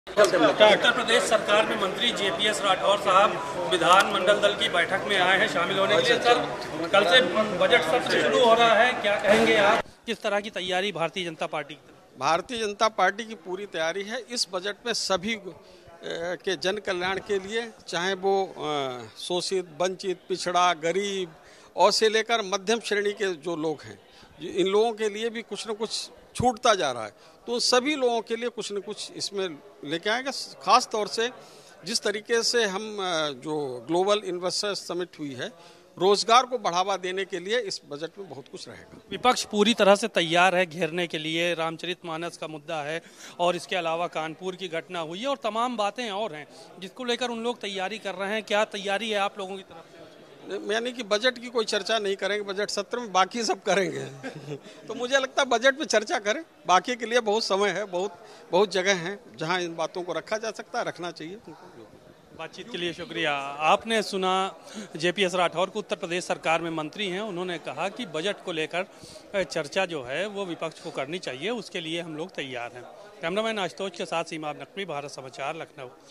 उत्तर प्रदेश सरकार में मंत्री जेपीएस राठौर साहब विधानमंडल दल की बैठक में आए हैं शामिल होने के लिए। सर, कल से बजट सत्र शुरू हो रहा है, क्या कहेंगे आप? किस तरह की तैयारी भारतीय जनता पार्टी की? भारतीय जनता पार्टी की पूरी तैयारी है इस बजट में सभी के जन कल्याण के लिए, चाहे वो शोषित, वंचित, पिछड़ा, गरीब और से लेकर मध्यम श्रेणी के जो लोग हैं, इन लोगों के लिए भी कुछ न कुछ छूटता जा रहा है। तो सभी लोगों के लिए कुछ न कुछ इसमें लेके आएगा। खास तौर से जिस तरीके से हम जो ग्लोबल इन्वेस्टर समिट हुई है, रोजगार को बढ़ावा देने के लिए इस बजट में बहुत कुछ रहेगा। विपक्ष पूरी तरह से तैयार है घेरने के लिए। रामचरितमानस का मुद्दा है और इसके अलावा कानपुर की घटना हुई है और तमाम बातें और हैं जिसको लेकर उन लोग तैयारी कर रहे हैं। क्या तैयारी है आप लोगों की तरफ से? यानी कि बजट की कोई चर्चा नहीं करेंगे बजट सत्र में, बाकी सब करेंगे। तो मुझे लगता है बजट पे चर्चा करें, बाकी के लिए बहुत समय है, बहुत जगह है जहां इन बातों को रखा जा सकता है, रखना चाहिए। बातचीत के लिए शुक्रिया। आपने सुना जेपीएस राठौर को, उत्तर प्रदेश सरकार में मंत्री हैं। उन्होंने कहा कि बजट को लेकर चर्चा जो है वो विपक्ष को करनी चाहिए, उसके लिए हम लोग तैयार हैं। कैमरामैन आशुतोष के साथ सीमा नकवी, भारत समाचार, लखनऊ।